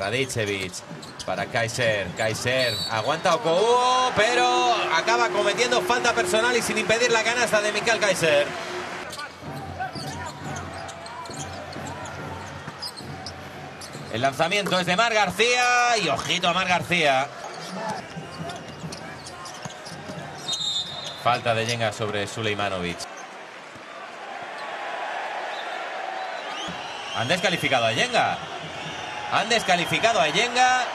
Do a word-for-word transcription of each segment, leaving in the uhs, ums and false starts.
Radicevic para Kaiser. Kaiser aguanta Okou, pero acaba cometiendo falta personal y sin impedir la canasta de Michael Kaiser. El lanzamiento es de Marc García y ojito a Marc García. Falta de Yenga sobre Sulejmanovic. Han descalificado a Yenga. Han descalificado a Yenga.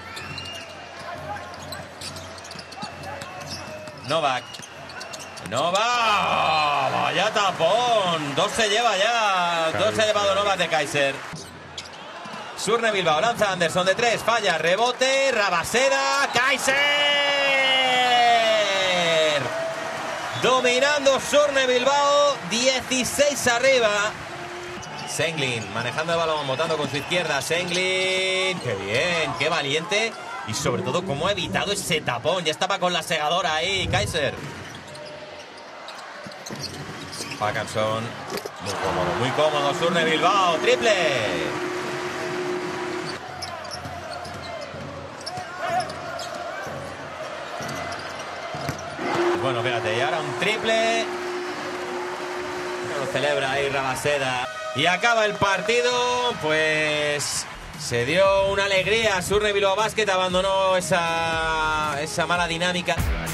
Novak. Novak. Vaya tapón. Dos se lleva ya. Dos se ha llevado Novak de Kaiser. Surne Bilbao. Lanza Anderson de tres. Falla. Rebote. Rabaseda. Kaiser. Dominando Surne Bilbao. dieciséis arriba. Senglin manejando el balón, botando con su izquierda. Senglin. Qué bien. Qué valiente. Y sobre todo cómo ha evitado ese tapón. Ya estaba con la segadora ahí Kaiser. Parkinson. Muy cómodo, muy cómodo. Surne Bilbao. Triple. Bueno, fíjate, y ahora un triple. Lo celebra ahí Rabaseda. Y acaba el partido, pues se dio una alegría. Surne Bilbao Basket abandonó esa, esa mala dinámica.